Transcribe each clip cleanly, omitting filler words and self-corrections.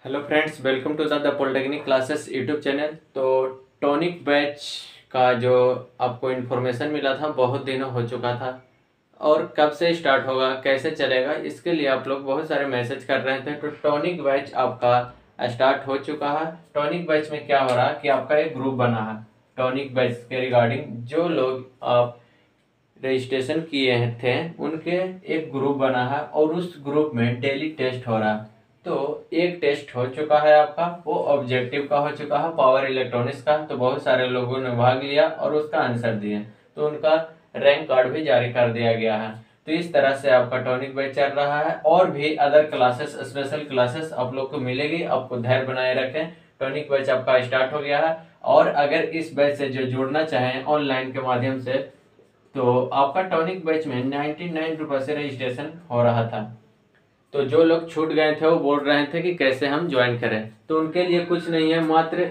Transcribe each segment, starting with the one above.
Hello friends, welcome to the polytechnic classes YouTube channel. तो tonic batch का जो आपको इन्फॉर्मेशन मिला था बहुत दिनों हो चुका था, और कब से स्टार्ट होगा, कैसे चलेगा, इसके लिए आप लोग बहुत सारे मैसेज कर रहे थे। तो टॉनिक बैच आपका स्टार्ट हो चुका है। टॉनिक बैच में क्या हो रहा है कि आपका एक ग्रुप बना है टॉनिक बैच के रिगार्डिंग। जो लोग आप रजिस्ट्रेशन किए थे उनके एक ग्रुप बना है और उस ग्रुप में डेली टेस्ट हो रहा है। तो एक टेस्ट हो चुका है आपका, वो ऑब्जेक्टिव का हो चुका है, पावर इलेक्ट्रॉनिक्स का। तो बहुत सारे लोगों ने भाग लिया और उसका आंसर दिए, तो उनका रैंक कार्ड भी जारी कर दिया गया है। तो इस तरह से आपका टॉनिक बैच चल रहा है, और भी अदर क्लासेस, स्पेशल क्लासेस आप लोग को मिलेगी। आपको धैर्य बनाए रखें, टॉनिक बैच आपका स्टार्ट हो गया है। और अगर इस बैच से जो जुड़ना चाहें ऑनलाइन के माध्यम से, तो आपका टॉनिक बैच में 99 रुपये से रजिस्ट्रेशन हो रहा था। तो जो लोग छूट गए थे वो बोल रहे थे कि कैसे हम ज्वाइन करें, तो उनके लिए कुछ नहीं है, मात्र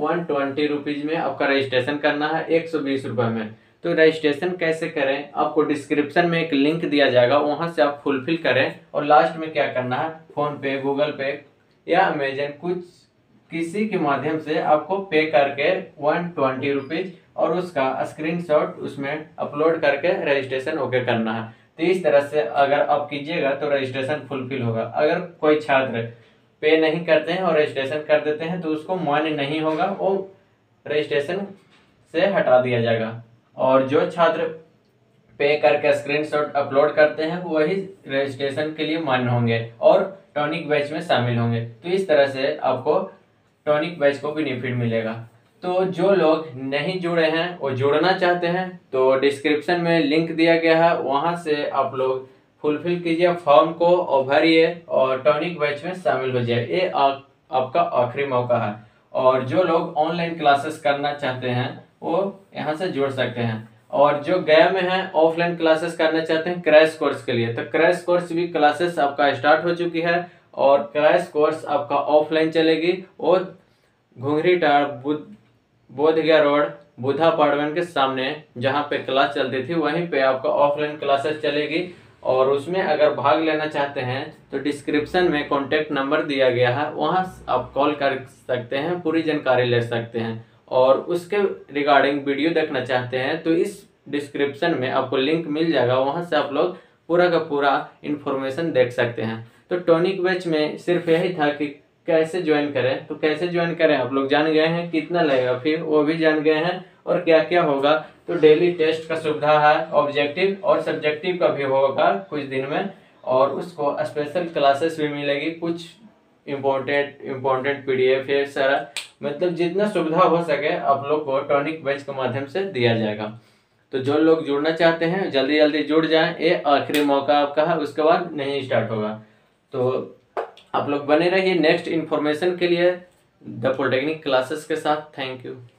120 रुपीज में आपका रजिस्ट्रेशन करना है, 120 रुपये में। तो रजिस्ट्रेशन कैसे करें, आपको डिस्क्रिप्शन में एक लिंक दिया जाएगा, वहां से आप फुलफिल करें। और लास्ट में क्या करना है, फोन पे, गूगल पे या अमेजन, कुछ किसी के माध्यम से आपको पे करके 120 रुपीज और उसका स्क्रीनशॉट उसमें अपलोड करके रजिस्ट्रेशन ओके करना है। तो इस तरह से अगर आप कीजिएगा तो रजिस्ट्रेशन फुलफिल होगा। अगर कोई छात्र पे नहीं करते हैं और रजिस्ट्रेशन कर देते हैं तो उसको मान्य नहीं होगा, वो रजिस्ट्रेशन से हटा दिया जाएगा। और जो छात्र पे करके स्क्रीनशॉट अपलोड करते हैं वही रजिस्ट्रेशन के लिए मान्य होंगे और टॉनिक बैच में शामिल होंगे। तो इस तरह से आपको टॉनिक बैच को बेनिफिट मिलेगा। तो जो लोग नहीं जुड़े हैं वो जुड़ना चाहते हैं तो डिस्क्रिप्शन में लिंक दिया गया है, वहां से आप लोग फुलफिल कीजिए फॉर्म को और भरिए और टॉनिक बैच में शामिल हो जाए। ये आपका आखिरी मौका है। और जो लोग ऑनलाइन क्लासेस करना चाहते हैं वो यहाँ से जुड़ सकते हैं। और जो गया में है ऑफलाइन क्लासेस करना चाहते हैं क्रैश कोर्स के लिए, तो क्रैश कोर्स भी क्लासेस आपका स्टार्ट हो चुकी है। और क्रैश कोर्स आपका ऑफलाइन चलेगी और घुंघरी टाड़ बोधगया रोड बुधा अपार्टमेंट के सामने जहाँ पे क्लास चलती थी वहीं पे आपका ऑफलाइन क्लासेस चलेगी। और उसमें अगर भाग लेना चाहते हैं तो डिस्क्रिप्शन में कॉन्टेक्ट नंबर दिया गया है, वहाँ आप कॉल कर सकते हैं, पूरी जानकारी ले सकते हैं। और उसके रिगार्डिंग वीडियो देखना चाहते हैं तो इस डिस्क्रिप्शन में आपको लिंक मिल जाएगा, वहाँ से आप लोग पूरा का पूरा इंफॉर्मेशन देख सकते हैं। तो टॉनिक बैच में सिर्फ यही था कि कैसे ज्वाइन करें। तो कैसे ज्वाइन करें आप लोग जान गए हैं, कितना लगेगा फिर वो भी जान गए हैं, और क्या क्या होगा। तो डेली टेस्ट का सुविधा है, ऑब्जेक्टिव और सब्जेक्टिव का भी होगा कुछ दिन में, और उसको स्पेशल क्लासेस भी मिलेगी, कुछ इम्पोर्टेंट पीडीएफ है सारा, मतलब जितना सुविधा हो सके आप लोग को टॉनिक बैच के माध्यम से दिया जाएगा। तो जो लोग जुड़ना चाहते हैं जल्दी जल्दी जुड़ जाएं, ये आखिरी मौका आपका है, उसके बाद नहीं स्टार्ट होगा। तो आप लोग बने रहिए नेक्स्ट इन्फॉर्मेशन के लिए द पॉलिटेक्निक क्लासेस के साथ। Thank you.